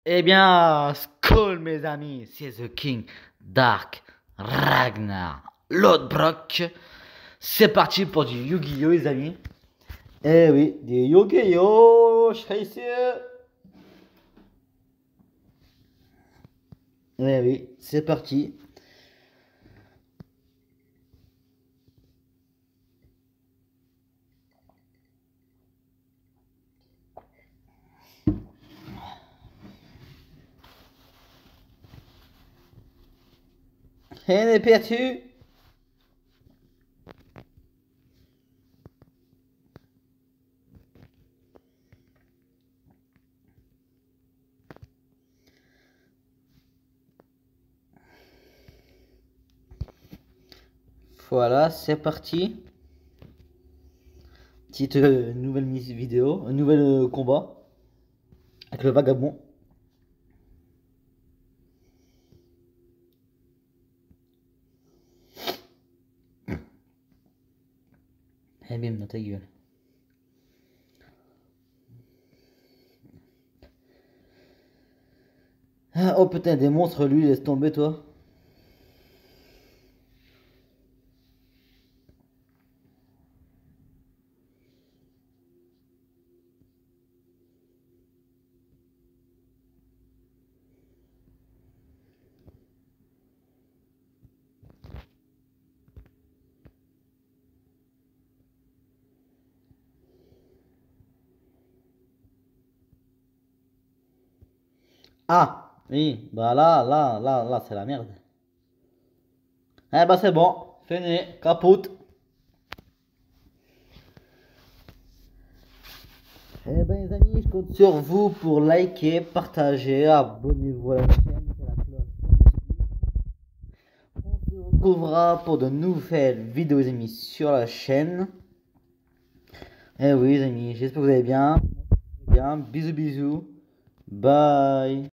Eh bien, Skull mes amis, c'est The King Dark Ragnar Lodbrok. C'est parti pour du Yu-Gi-Oh les amis. Eh oui, du Yu-Gi-Oh, scheiße. Eh oui, c'est parti. On est perdu. Voilà, c'est parti. Petite nouvelle vidéo, un nouvel combat avec le vagabond. Eh bim, dans ta gueule. Ah, oh putain, des monstres, lui, laisse tomber toi. Ah, oui, bah là, c'est la merde. Eh bah c'est bon, fini, capote. Eh ben les amis, je compte sur vous pour liker, partager, abonnez-vous à la chaîne, mettez la cloche pour me suivre. On se retrouvera pour de nouvelles vidéos les amis sur la chaîne. Eh oui les amis, j'espère que vous allez bien. Bien, bisous bisous. Bye.